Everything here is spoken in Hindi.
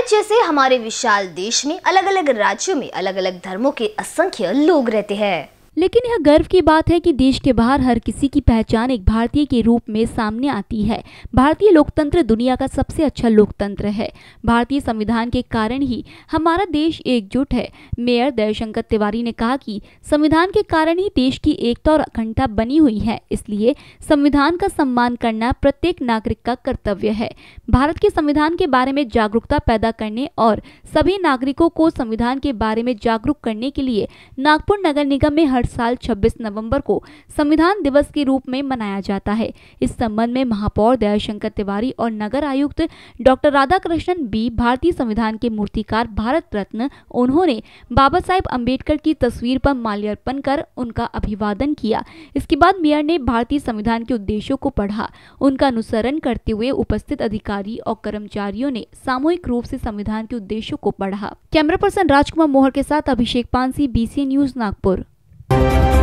भारत जैसे हमारे विशाल देश में अलग अलग राज्यों में अलग अलग धर्मों के असंख्य लोग रहते हैं। लेकिन यह गर्व की बात है कि देश के बाहर हर किसी की पहचान एक भारतीय के रूप में सामने आती है। भारतीय लोकतंत्र दुनिया का सबसे अच्छा लोकतंत्र है। भारतीय संविधान के कारण ही हमारा देश एकजुट है। मेयर दयाशंकर तिवारी ने कहा कि संविधान के कारण ही देश की एकता और अखंडता बनी हुई है, इसलिए संविधान का सम्मान करना प्रत्येक नागरिक का कर्तव्य है। भारत के संविधान के बारे में जागरूकता पैदा करने और सभी नागरिकों को संविधान के बारे में जागरूक करने के लिए नागपुर नगर निगम में हर साल 26 नवंबर को संविधान दिवस के रूप में मनाया जाता है। इस संबंध में महापौर दयाशंकर तिवारी और नगर आयुक्त डॉक्टर राधाकृष्णन बी, भारतीय संविधान के मूर्तिकार भारत रत्न, उन्होंने बाबा साहेब अम्बेडकर की तस्वीर पर माल्यार्पण कर उनका अभिवादन किया। इसके बाद मेयर ने भारतीय संविधान के उद्देश्यों को पढ़ा। उनका अनुसरण करते हुए उपस्थित अधिकारी और कर्मचारियों ने सामूहिक रूप से संविधान के उद्देश्यों को पढ़ा। कैमरा पर्सन राजकुमार मोहर के साथ अभिषेक पानसी, BCN न्यूज, नागपुर।